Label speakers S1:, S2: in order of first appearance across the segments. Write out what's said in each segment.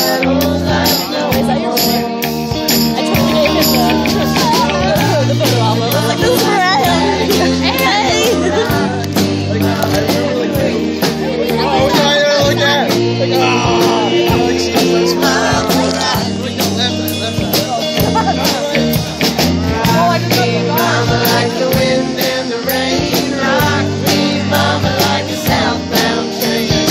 S1: The photo album. I was like, this is where I am.
S2: Mama like the wind and the rain, rock me, mama like a southbound train.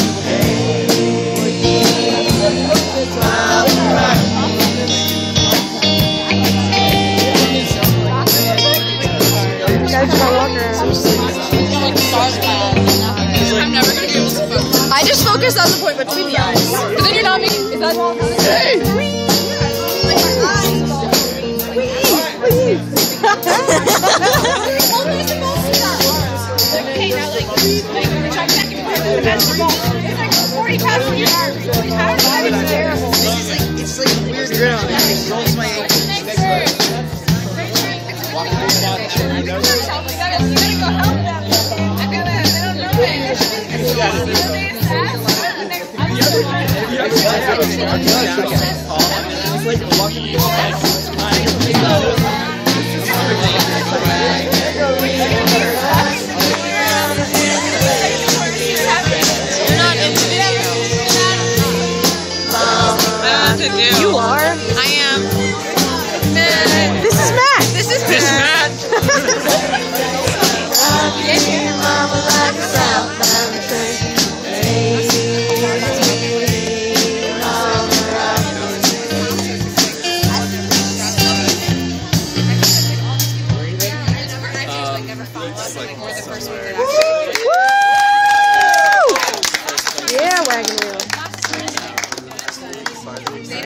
S3: I'm never gonna be able to focus.
S1: I just focus on the point between the eyes.
S3: But then you're not making. Is that all?
S2: Hey!
S3: Okay, now like check second part of the basketball. It's like 40 pounds when you're 40 pounds. It's terrible.
S2: It's like weird ground. It rolls my ankles.
S3: You gotta go help them. I feel that they don't know
S1: You are?
S3: I am.
S1: This is Matt.
S3: This is
S2: Matt. Mama like a southbound train.
S1: Yeah, Wagon wheel.